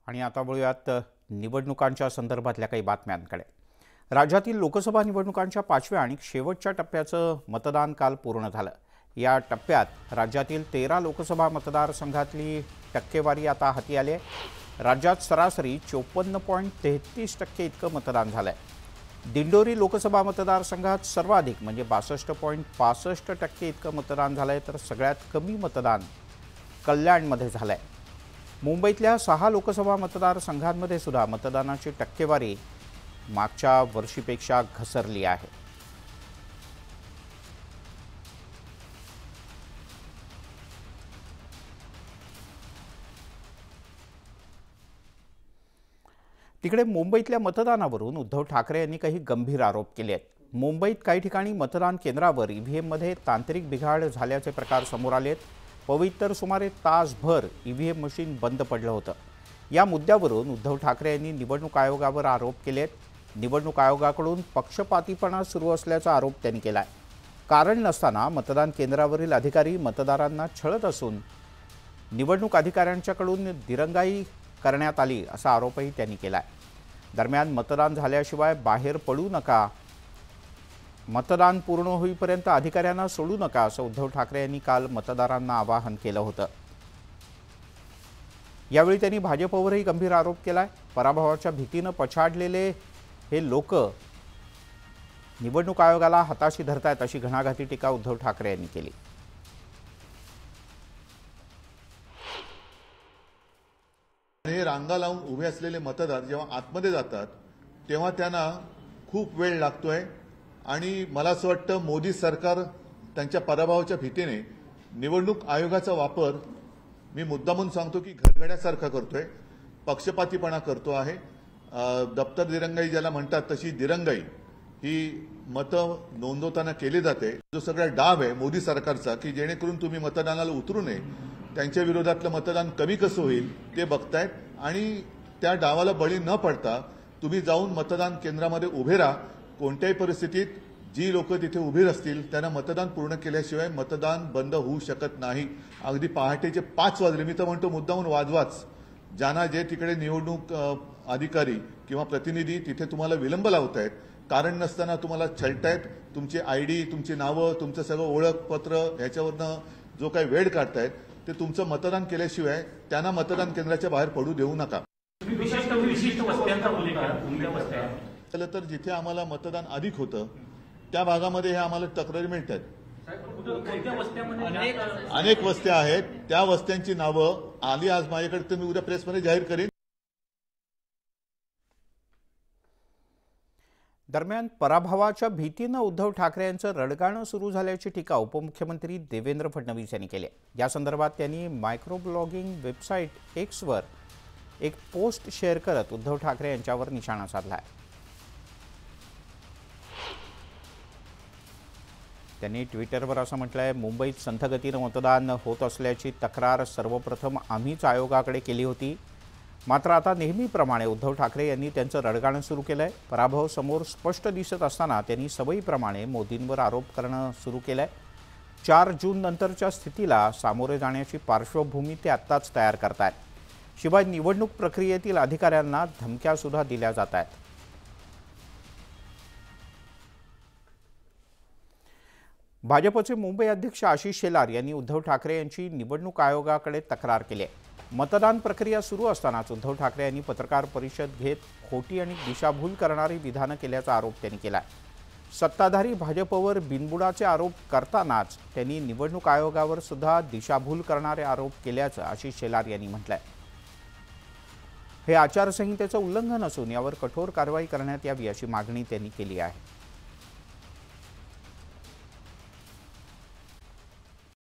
आणि आता वळूयात निवडणुकांच्या संदर्भातल्या काही बातम्यांकडे। राज्यातील लोकसभा निवडणुकांच्या 5व्या आणि शेवटच्या टप्प्याचं मतदान काल पूर्ण झालं। या टप्प्यात राज्यातील 13 लोकसभा मतदारसंघातली टक्केवारी आता हाती आली आहे। राज्यात सरासरी 54.33% इतकं मतदान झालंय। दिंडोरी लोकसभा मतदारसंघात सर्वाधिक म्हणजे 62.65% इतकं मतदान झालंय, तर सगळ्यात कमी मतदान कल्याणमध्ये झालंय। मुंबईतल्या 6 लोकसभा मतदारसंघांमध्ये सुद्धा मतदानाची टक्केवारी मागच्या वर्षीपेक्षा घसरली आहे। तिकडे मुंबईतल्या मतदानावरून उद्धव ठाकरे यांनी काही गंभीर आरोप केले आहेत। मुंबईत काही ठिकाणी मतदान केंद्रावर ईव्हीएममध्ये तांत्रिक बिघाड झाल्याचे प्रकार समोर आले आहेत। पवित्र सुमारे तासभर ईव्हीएम मशीन बंद पडलं होतं। या मुद्द्यावरून उद्धव ठाकरे यांनी निवडणूक आयोगावर आरोप केले आहेत। निवडणूक आयोगाकडून पक्षपातीपणा सुरू असल्याचा आरोप त्यांनी केला आहे। कारण नसताना मतदान केंद्रावरील अधिकारी मतदारांना छळत असून निवडणूक अधिकाऱ्यांच्याकडून दिरंगाई करण्यात आली असा आरोपही त्यांनी केला आहे। दरम्यान मतदान झाल्याशिवाय बाहेर पडू नका, मतदान पूर्ण होईपर्यंत अधिकाऱ्यांना सोडू नका असं उद्धव ठाकरे यांनी काल मतदारांना आवाहन केलं होतं। यावेळी त्यांनी भाजपवरही गंभीर आरोप केलाय। पराभवाच्या भीतीने पछाडलेले हे लोक निवडणूक आयोगाला हाताशी धरतायत अशी घणाघाती टीका उद्धव ठाकरे यांनी केली। हे रांगा लावून उभे असलेले मतदार जेव्हा आतमध्ये जातात तेव्हा त्यांना खूप वेळ लागतोय आणि मला असं वाटतं मोदी सरकार त्यांच्या पराभवाच्या भीतीने निवडणूक आयोगाचा वापर मी मुद्दामून सांगतो की घरगड्यासारखा करतोय, पक्षपातीपणा करतो आहे। दप्तर दिरंगाई ज्याला म्हणतात तशी दिरंगाई ही मतं नोंदवताना केली जाते। जो सगळा डाव आहे मोदी सरकारचा की जेणेकरून तुम्ही मतदानाला उतरू नये, त्यांच्या विरोधातलं मतदान कमी कसं होईल ते बघतायत आणि त्या डावाला बळी न पडता तुम्ही जाऊन मतदान केंद्रामध्ये उभे राहा। कोणत्याही परिस्थितीत जी लोक तिथे उभी असतील त्यांना मतदान पूर्ण केल्याशिवाय मतदान बंद होऊ शकत नाही। अगदी पहाटेचे 5 वाजले, मी तर म्हणतो मुद्दामून वाजवाच, ज्यांना जे तिकडे निवडणूक अधिकारी किंवा प्रतिनिधी तिथे तुम्हाला विलंब लावतायत, कारण नसताना तुम्हाला छळतायत, तुमची आयडी, तुमची नावं, तुमचं सगळं ओळखपत्र ह्याच्यावरनं जो काही वेळ काढतायत ते तुमचं मतदान केल्याशिवाय त्यांना मतदान केंद्राच्या बाहेर पडू देऊ नका। तर जिथे आम्हाला मतदान अधिक होतं त्या भागामध्ये हे आम्हाला तक्रारी मिळतात। अनेक वस्त्या आहेत, त्या वस्त्यांची नावं आली आज माझ्याकडे, तर मी उद्या प्रेसमध्ये जाहीर करेन। दरम्यान पराभवाच्या भीतीने उद्धव ठाकरे यांचं रडगाणं सुरू झाल्याची टीका उपमुख्यमंत्री देवेंद्र फडणवीस यांनी केली। या संदर्भात त्यांनी मायक्रोब्लॉगिंग वेबसाईट एक्सवर एक पोस्ट शेअर करत उद्धव ठाकरे यांच्यावर निशाणा साधला आहे। त्यांनी ट्विटरवर असं म्हटलंय, मुंबईत संथ गतीनं मतदान होत असल्याची तक्रार सर्वप्रथम आम्हीच आयोगाकडे केली होती, मात्र आता नेहमीप्रमाणे उद्धव ठाकरे यांनी त्यांचं रडगाणं सुरू केलंय। पराभव समोर स्पष्ट दिसत असताना त्यांनी सवयीप्रमाणे मोदींवर आरोप करणं सुरू केलंय। 4 जून नंतरच्या स्थितीला सामोरे जाण्याची पार्श्वभूमी ते आत्ताच तयार करतायत। शिवाय निवडणूक प्रक्रियेतील अधिकाऱ्यांना धमक्या सुद्धा दिल्या जात आहेत। भाजपचे मुंबई अध्यक्ष आशिष शेलार यांनी उद्धव ठाकरे यांची निवडणूक आयोगाकडे तक्रार केली आहे। मतदान प्रक्रिया सुरू असतानाच उद्धव ठाकरे यांनी पत्रकार परिषद घेत खोटी आणि दिशाभूल करणारी विधानं केल्याचा आरोप त्यांनी केला आहे। सत्ताधारी भाजपवर बिनबुडाचे आरोप करतानाच त्यांनी निवडणूक आयोगावर सुद्धा दिशाभूल करणारे आरोप केल्याचं आशिष शेलार यांनी म्हटलंय। हे आचारसंहितेचं उल्लंघन असून यावर कठोर कारवाई करण्यात यावी अशी मागणी त्यांनी केली आहे।